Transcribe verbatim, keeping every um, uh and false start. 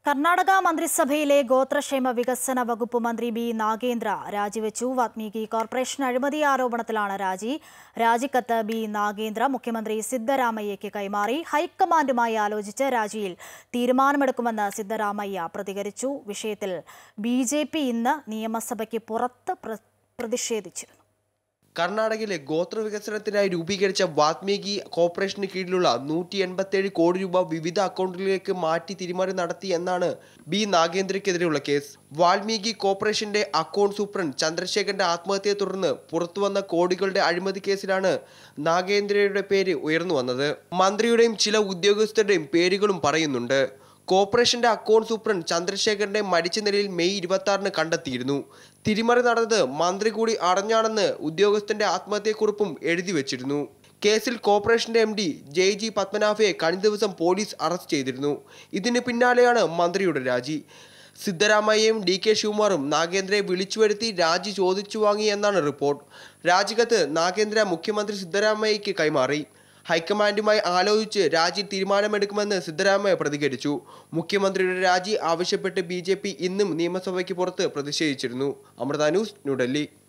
കർണാടക മന്ത്രിസഭയിലെ ഗോത്രക്ഷേമ വികസന വകുപ്പ് മന്ത്രി ബി നാഗേന്ദ്ര രാജിവെച്ചു. വാത്മീകി കോർപ്പറേഷൻ അഴിമതി ആരോപണത്തിലാണ് രാജി. രാജിക്കത്ത് ബി നാഗേന്ദ്ര മുഖ്യമന്ത്രി സിദ്ധരാമയ്യയ്ക്ക് കൈമാറി. ഹൈക്കമാൻഡുമായി ആലോചിച്ച് രാജിയിൽ തീരുമാനമെടുക്കുമെന്ന് സിദ്ധരാമയ്യ പ്രതികരിച്ചു. വിഷയത്തിൽ ബി ജെ പി ഇന്ന് നിയമസഭയ്ക്ക് പുറത്ത് പ്രതിഷേധിച്ചിരുന്നു. കർണാടകയിലെ ഗോത്രവികസനത്തിനായി രൂപീകരിച്ച വാത്മീകി കോർപ്പറേഷന് കീഴിലുള്ള നൂറ്റി എൺപത്തിയേഴ് കോടി രൂപ വിവിധ അക്കൗണ്ടുകളിലേക്ക് മാറ്റി തിരിമറി നടത്തി എന്നാണ് ബി നാഗേന്ദ്രയ്ക്കെതിരെയുള്ള കേസ്. വാൽമീകി കോർപ്പറേഷന്റെ അക്കൗണ്ട് സൂപ്രണ്ട് ചന്ദ്രശേഖരന്റെ ആത്മഹത്യയെ തുടർന്ന് പുറത്തുവന്ന കോടികളുടെ അഴിമതി കേസിലാണ് നാഗേന്ദ്രയുടെ പേര് ഉയർന്നു വന്നത്. മന്ത്രിയുടെയും ചില ഉദ്യോഗസ്ഥരുടെയും പേരുകളും പറയുന്നുണ്ട്. കോർപ്പറേഷന്റെ അക്കൗണ്ട് സൂപ്രണ്ട് ചന്ദ്രശേഖരന്റെ മരിച്ച നിലയിൽ മെയ് ഇരുപത്തി ആറിന് കണ്ടെത്തിയിരുന്നു. തിരിമറി നടന്നത് മന്ത്രി കൂടി അറിഞ്ഞാണെന്ന് ഉദ്യോഗസ്ഥന്റെ ആത്മഹത്യക്കുറിപ്പും എഴുതി വെച്ചിരുന്നു. കേസിൽ കോർപ്പറേഷന്റെ എം ഡി ജെ ജി പത്മനാഭയെ കഴിഞ്ഞ ദിവസം പോലീസ് അറസ്റ്റ് ചെയ്തിരുന്നു. ഇതിന് പിന്നാലെയാണ് മന്ത്രിയുടെ രാജി. സിദ്ധരാമയ്യയും ഡി കെ ശിവകുമാറും നാഗേന്ദ്രയെ വിളിച്ചു വരുത്തി രാജി ചോദിച്ചു വാങ്ങി എന്നാണ് റിപ്പോർട്ട്. രാജിക്കത്ത് നാഗേന്ദ്ര മുഖ്യമന്ത്രി സിദ്ധരാമയ്യയ്ക്ക് കൈമാറി. ഹൈക്കമാൻഡുമായി ആലോചിച്ച് രാജി തീരുമാനമെടുക്കുമെന്ന് സിദ്ധരാമയ്യ പ്രതികരിച്ചു. മുഖ്യമന്ത്രിയുടെ രാജി ആവശ്യപ്പെട്ട് ബി ജെ പി ഇന്നും നിയമസഭയ്ക്ക് പുറത്ത് പ്രതിഷേധിച്ചിരുന്നു. അമൃത ന്യൂസ്, ന്യൂഡൽഹി.